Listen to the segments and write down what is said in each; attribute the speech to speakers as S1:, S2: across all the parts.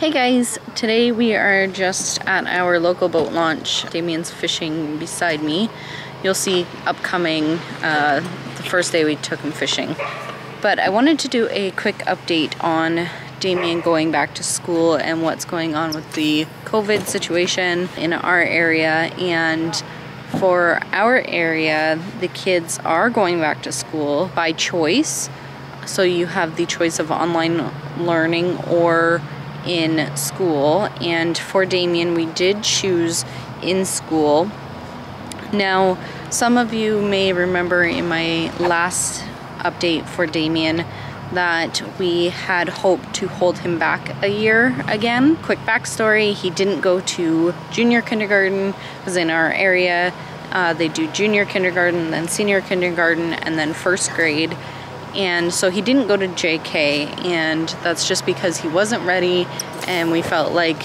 S1: Hey guys, today we are just at our local boat launch. Damien's fishing beside me. You'll see upcoming the first day we took him fishing. But I wanted to do a quick update on Damien going back to school and what's going on with the COVID situation in our area. And for our area, the kids are going back to school by choice. So you have the choice of online learning or in school, and for Damien we did choose in school. Now some of you may remember in my last update for Damien that we had hoped to hold him back a year again. Quick backstory, he didn't go to junior kindergarten because in our area they do junior kindergarten, then senior kindergarten, and then first grade. And so he didn't go to JK, and that's just because he wasn't ready, and we felt like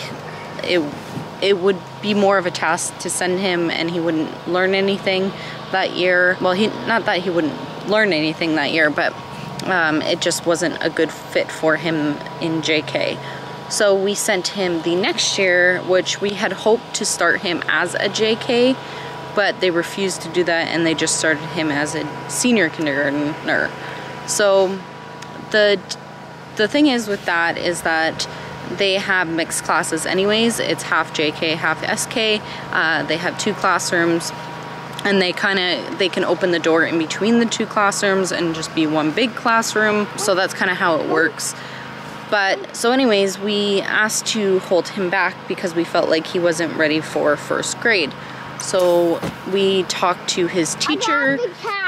S1: it would be more of a task to send him and he wouldn't learn anything that year. Well, not that he wouldn't learn anything that year, but it just wasn't a good fit for him in JK. So we sent him the next year, which we had hoped to start him as a JK, but they refused to do that and they just started him as a senior kindergartner. So the thing is with that is that they have mixed classes anyways. It's half JK, half SK. They have 2 classrooms, and they can open the door in between the 2 classrooms and just be one big classroom. So that's kind of how it works. But so anyways, we asked to hold him back because we felt like he wasn't ready for first grade. So we talked to his teacher.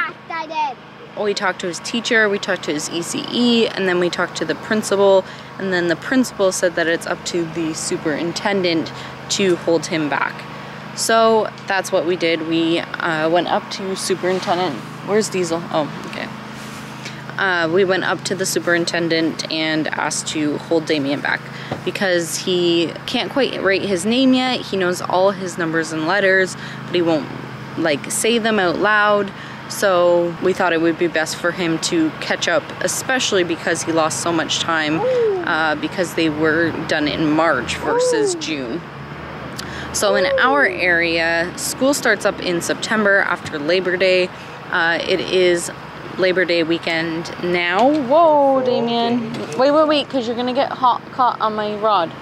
S1: We talked to his teacher, we talked to his ECE, and then we talked to the principal, and then the principal said that it's up to the superintendent to hold him back. So that's what we did. We went up to superintendent. Where's Diesel? Oh, okay. We went up to the superintendent and asked to hold Damien back because he can't quite write his name yet. He knows all his numbers and letters, but he won't like say them out loud. So we thought it would be best for him to catch up, especially because he lost so much time because they were done in March versus June. So in our area, school starts up in September after Labor Day. It is Labor Day weekend now. Whoa, Damien. Wait, because you're gonna get caught on my rod.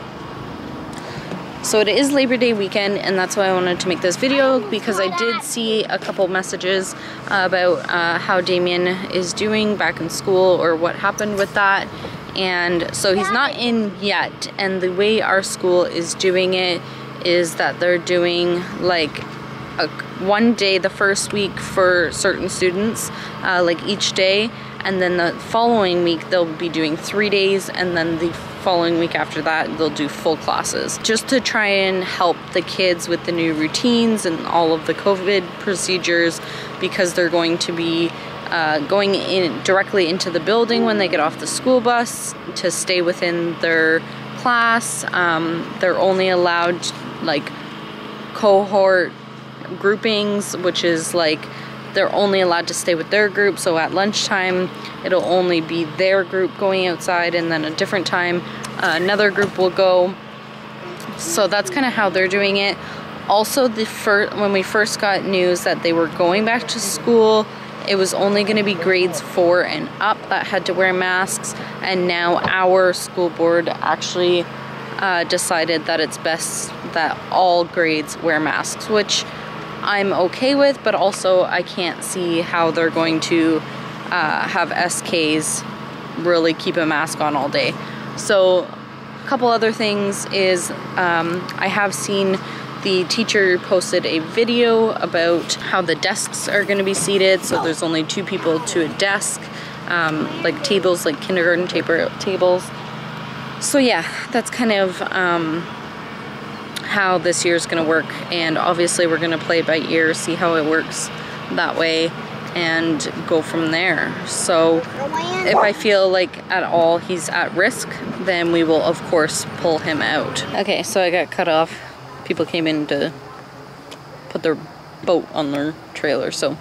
S1: So it is Labor Day weekend, and that's why I wanted to make this video, because I did see a couple messages about how Damien is doing back in school or what happened with that. And so he's not in yet, and the way our school is doing it is that they're doing like one day the first week for certain students, like each day, and then the following week they'll be doing 3 days, and then the following week after that they'll do full classes, just to try and help the kids with the new routines and all of the COVID procedures, because they're going to be going in directly into the building when they get off the school bus to stay within their class. They're only allowed like cohort groupings, which is like they're only allowed to stay with their group. So at lunchtime it'll only be their group going outside, and then a different time another group will go. So that's kind of how they're doing it. Also, when we first got news that they were going back to school, it was only going to be grades 4 and up that had to wear masks, and now our school board actually decided that it's best that all grades wear masks, which I'm okay with, but also I can't see how they're going to have SKs really keep a mask on all day. So a couple other things is I have seen the teacher posted a video about how the desks are going to be seated, so there's only 2 people to a desk, like tables, like kindergarten tables. So yeah, that's kind of how this year is going to work, and obviously we're going to play it by ear, see how it works that way, and go from there. So if I feel like at all he's at risk, then we will of course pull him out. Okay, so I got cut off. People came in to put their boat on their trailer. So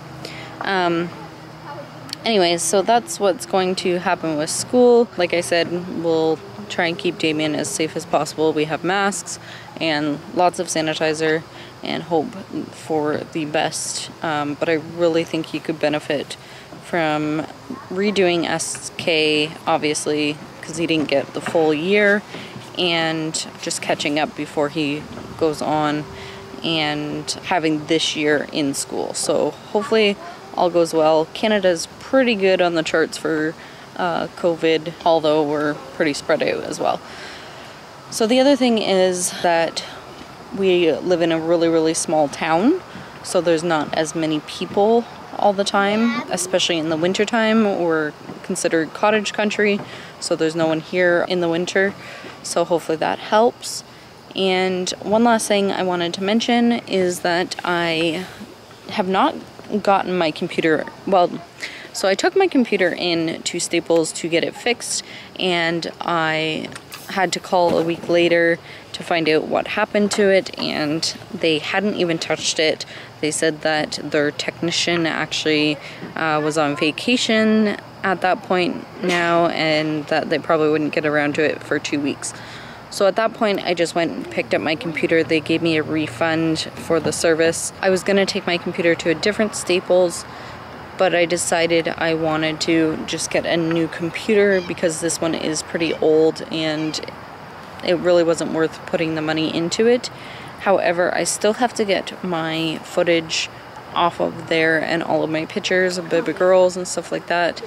S1: anyways, so that's what's going to happen with school. Like I said, we'll try and keep Damien as safe as possible. We have masks and lots of sanitizer and hope for the best. But I really think he could benefit from redoing SK, obviously, because he didn't get the full year, and just catching up before he goes on and having this year in school. So hopefully all goes well. Canada's pretty good on the charts for COVID, although we're pretty spread out as well. So the other thing is that we live in a really small town, so there's not as many people all the time, especially in the winter time. We're considered cottage country, so there's no one here in the winter, so hopefully that helps. And one last thing I wanted to mention is that I have not gotten my computer, so I took my computer in to Staples to get it fixed, and I had to call a week later to find out what happened to it, and they hadn't even touched it. They said that their technician actually was on vacation at that point now, and that they probably wouldn't get around to it for 2 weeks. So at that point, I just went and picked up my computer. They gave me a refund for the service. I was gonna take my computer to a different Staples, but I decided I wanted to just get a new computer because this one is pretty old and it really wasn't worth putting the money into it. However, I still have to get my footage off of there and all of my pictures of baby girls and stuff like that.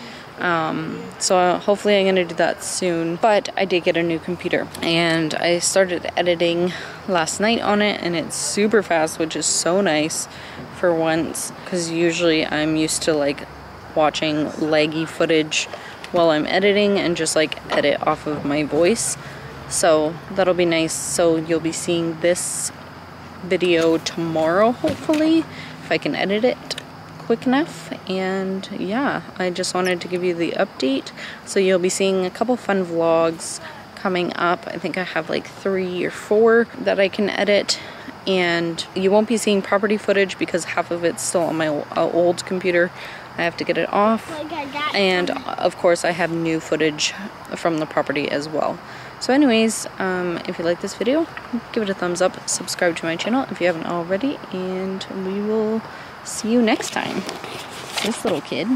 S1: So hopefully I'm gonna do that soon. But I did get a new computer and I started editing last night on it, and it's super fast, which is so nice for once, because usually I'm used to like watching laggy footage while I'm editing and just like edit off of my voice. So that'll be nice. So you'll be seeing this video tomorrow, hopefully, if I can edit it quick enough. And yeah, I just wanted to give you the update. So you'll be seeing a couple fun vlogs coming up. I think I have like 3 or 4 that I can edit, and you won't be seeing property footage because half of it's still on my old computer. I have to get it off, and of course I have new footage from the property as well. So anyways, if you like this video, give it a thumbs up, subscribe to my channel if you haven't already, and we will see you next time. This little kid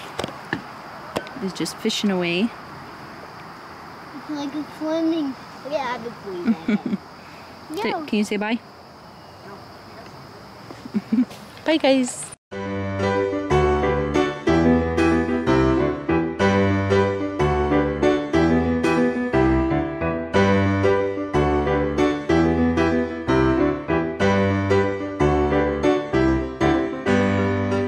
S1: is just fishing away.
S2: It's like a swimming. Yeah,
S1: Can you say bye? Bye guys.